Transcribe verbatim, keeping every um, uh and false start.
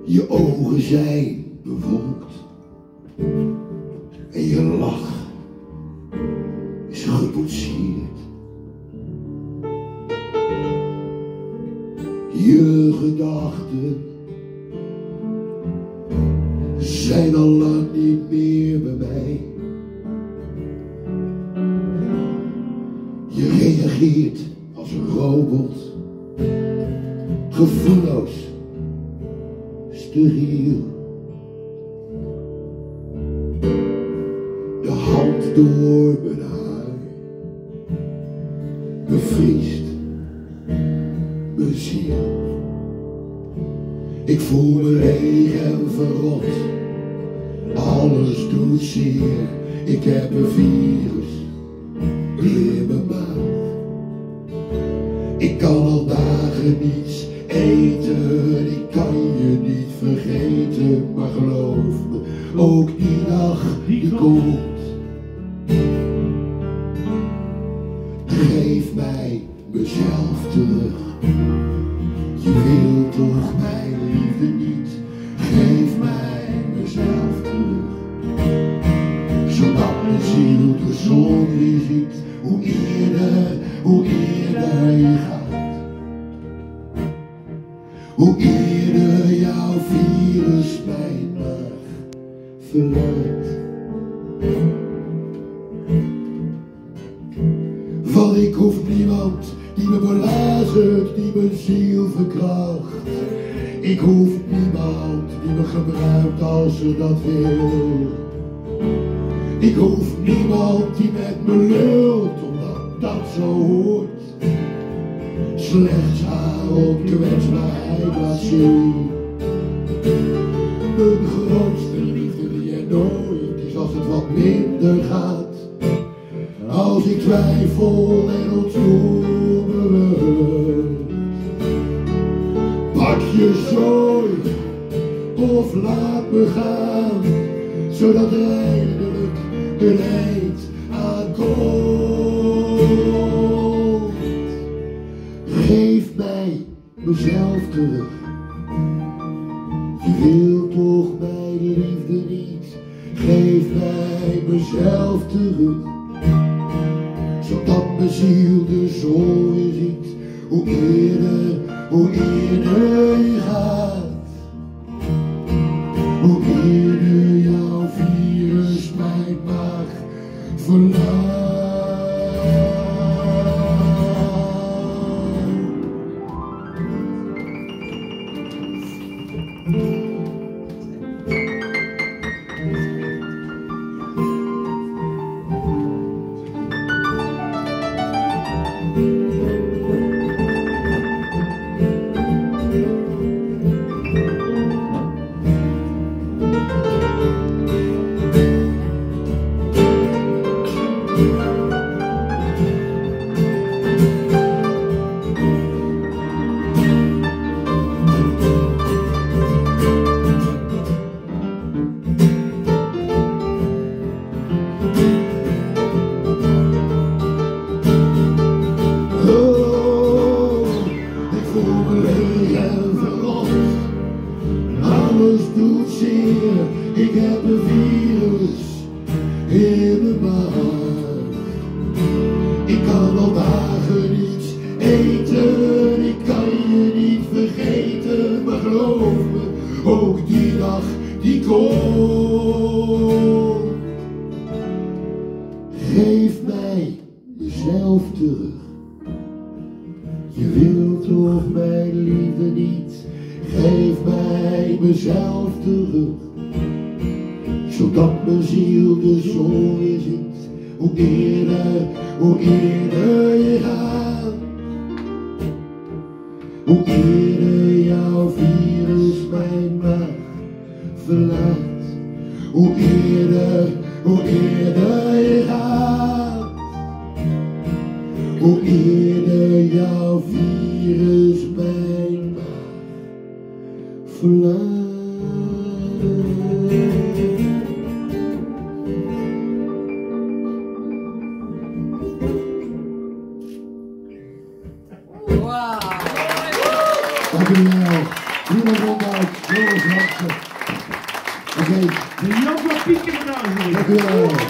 Je ogen zijn bewolkt en je lach is gepoetseerd. Je gedachten zijn al lang niet meer bij mij. Je reageert als een robot, gevoelloos, steriel. De hand door mijn haar bevriest mijn ziel. Ik voel me leeg en verrot, alles doet zeer. Ik heb een virus in mijn maag. Ik kan al dagen niets eten, ik kan je niet vergeten. Maar geloof me, ook die dag die komt. Geef mij mezelf terug. Je wilt toch mijn liefde niet. Geef mij mezelf terug. Zodat mijn ziel de zon weer ziet. Hoe eerder, hoe eerder je gaat. Hoe eerder jouw virus mijn maag verlaat. Want ik hoef niemand die me belazert, die mijn ziel verkracht. Ik hoef niemand die me gebruikt als ze dat wil. Ik hoef niemand die met me lult, omdat dat zo hoort. Slechts haar op kwetsbaarheid laat zien. Mijn grootste liefde die er nooit is als het wat minder gaat. Als ik twijfel en ontvoer me rust. Pak je zooi of laat me gaan, zodat er eindelijk een eind aankomt. Geef mij mezelf terug. Je wilt toch mijn liefde niet. Geef mij mezelf terug. Zodat mijn ziel de zon weer ziet. Hoe eerder, hoe eerder je gaat. Hoe eerder jouw virus mijn maag verlaat. Alles doet zeer, ik heb een virus in mijn maag. Ik kan al dagen niets eten, ik kan je niet vergeten. Maar geloof me, ook die dag die komt. Geef mij mezelf terug. Je wilt toch mijn liefde niet. Geef mij mezelf terug. Zodat mijn ziel de zon weer ziet. Hoe eerder, hoe eerder je gaat. Hoe eerder jouw virus mijn maag verlaat. Hoe eerder, hoe eerder je gaat. Hoe eerder jouw virus mijn maag verlaat. Wow. Dankjewel. Bruno Rondout. Dankjewel.